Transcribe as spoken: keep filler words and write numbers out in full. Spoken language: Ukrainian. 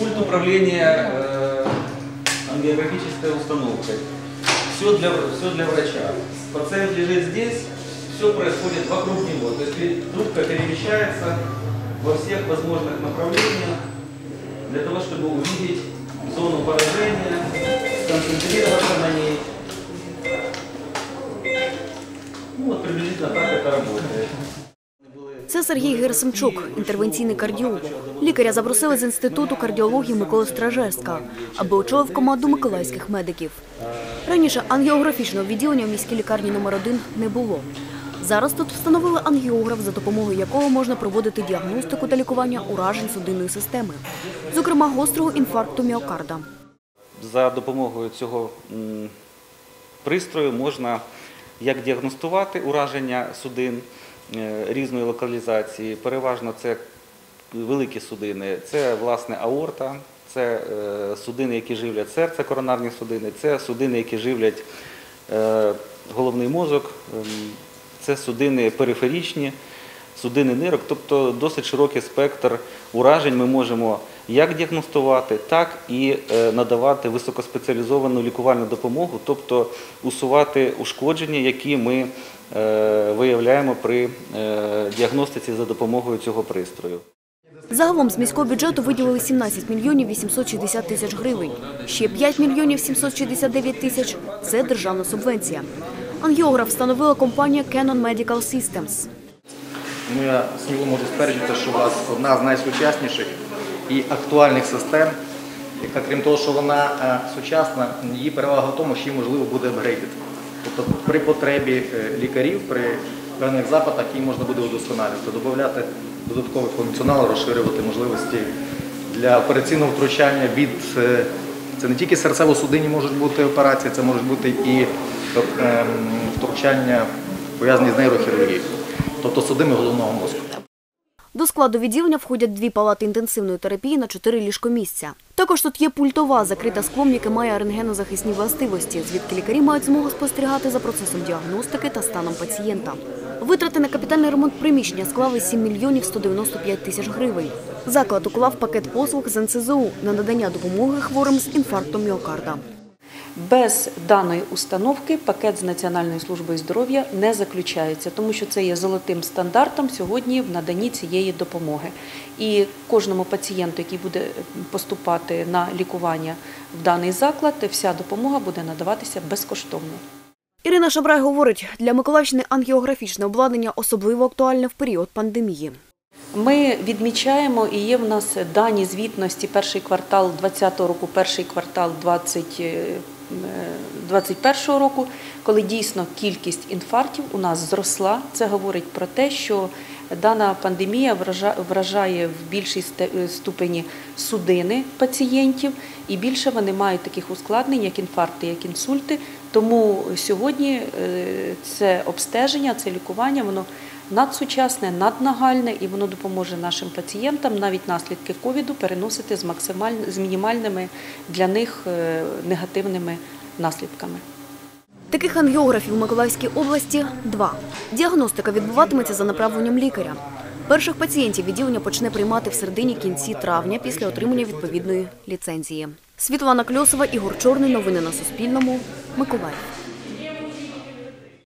Пульт управления э, ангиографической установкой. Все для, все для врача. Пациент лежит здесь, все происходит вокруг него. То есть трубка перемещается во всех возможных направлениях для того, чтобы увидеть зону поражения, сконцентрироваться на ней. Ну вот приблизительно так это работает. Це Сергій Герасимчук, інтервенційний кардіолог. Лікаря запросили з Інституту кардіології Миколи Стражевська, аби очолив команду миколаївських медиків. Раніше ангіографічного відділення в міській лікарні номер один не було. Зараз тут встановили ангіограф, за допомогою якого можна проводити діагностику та лікування уражень судинної системи, зокрема гострого інфаркту міокарда. За допомогою цього пристрою можна як діагностувати ураження судин різної локалізації, переважно це великі судини, це власне аорта, це судини, які живлять серце, коронарні судини, це судини, які живлять головний мозок, це судини периферичні, судини нирок, тобто досить широкий спектр уражень ми можемо як діагностувати, так і надавати високоспеціалізовану лікувальну допомогу, тобто усувати ушкодження, які ми виявляємо при діагностиці за допомогою цього пристрою. Загалом з міського бюджету виділили сімнадцять мільйонів вісімсот шістдесят тисяч гривень. Ще п'ять мільйонів сімсот шістдесят дев'ять тисяч – це державна субвенція. Ангіограф встановила компанія Canon Medical Systems. Ну, я сміло можу стверджувати, що у вас одна з найсучасніших і актуальних систем, яка, крім того, що вона сучасна, її перевага в тому, що її можливо буде апгрейдити. Тобто при потребі лікарів, при певних запитах її можна буде удосконалювати, додати додатковий функціонал, розширювати можливості для операційного втручання від, це не тільки серцево-судинні можуть бути операції, це можуть бути і втручання пов'язані з нейрохірургією, тобто судини головного мозку. До складу відділення входять дві палати інтенсивної терапії на чотири ліжкомісця. Також тут є пультова, закрита склом, яке має рентгенозахисні властивості, звідки лікарі мають змогу спостерігати за процесом діагностики та станом пацієнта. Витрати на капітальний ремонт приміщення склали сім мільйонів сто дев'яносто п'ять тисяч гривень. Заклад уклав пакет послуг з ен це зе у на надання допомоги хворим з інфарктом міокарда. Без даної установки пакет з Національною службою здоров'я не заключається, тому що це є золотим стандартом сьогодні в наданні цієї допомоги. І кожному пацієнту, який буде поступати на лікування в даний заклад, вся допомога буде надаватися безкоштовно. Ірина Шабрай говорить, для Миколаївщини ангіографічне обладнання особливо актуальне в період пандемії. Ми відмічаємо, і є в нас дані звітності перший квартал двадцятого року, перший квартал двадцять першого року, коли дійсно кількість інфарктів у нас зросла. Це говорить про те, що дана пандемія вражає в більшій ступені судини пацієнтів, і більше вони мають таких ускладнень, як інфаркти, як інсульти. Тому сьогодні це обстеження, це лікування, воно надсучасне, наднагальне, і воно допоможе нашим пацієнтам навіть наслідки ковіду переносити з, з мінімальними для них негативними наслідками. Таких ангіографів у Миколаївській області – два. Діагностика відбуватиметься за направленням лікаря. Перших пацієнтів відділення почне приймати в середині-кінці травня після отримання відповідної ліцензії. Світлана Кльосова, Ігор Чорний. Новини на Суспільному. Миколаїв.